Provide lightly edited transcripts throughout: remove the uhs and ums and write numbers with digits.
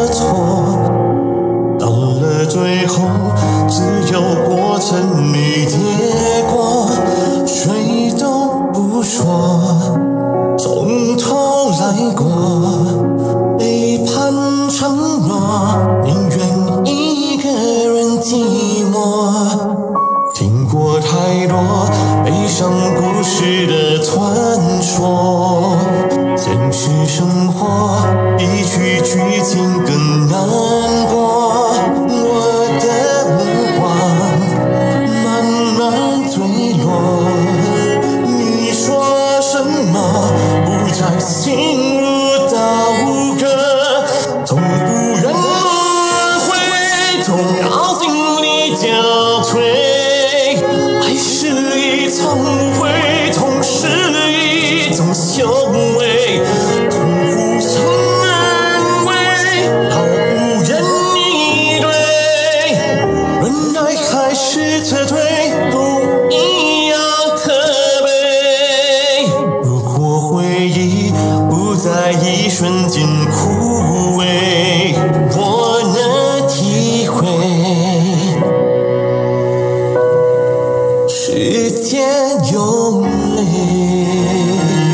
错，到了最后，只有过程没跌过，谁都不说，从头来过，背叛承诺，宁愿一个人寂寞。听过太多悲伤故事的传说，现实生活比剧情更难过。我的目光慢慢坠落，你说什么不再心如刀割，从不愿轮回，从脑筋里交退。爱是一场误会，痛是一种修为，痛互相安慰，毫无言以对。忍耐还是撤退，都一样可悲。如果回忆不在一瞬间枯萎，我能体会。时间有泪。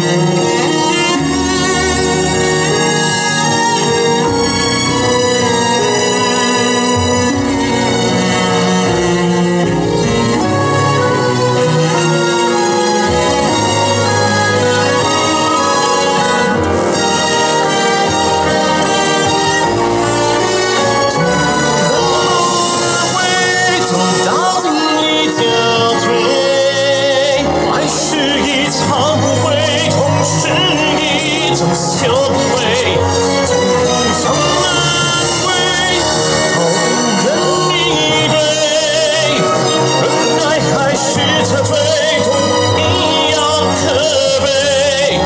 修为，从互相安慰，毫无人以对。忍耐还是撤退，都一样可悲。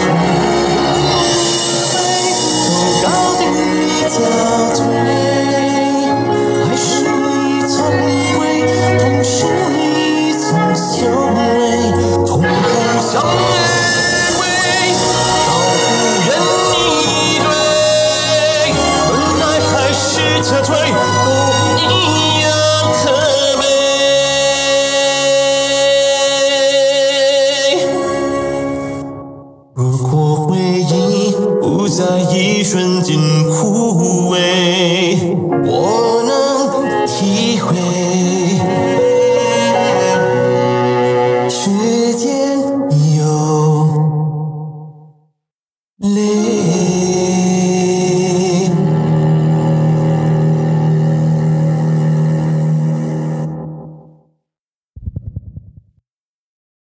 从高兴里交退，爱是一场误会，痛是一种修为，从互相安慰。撤退都一样可悲。如果回忆不在一瞬间枯萎，我能体会。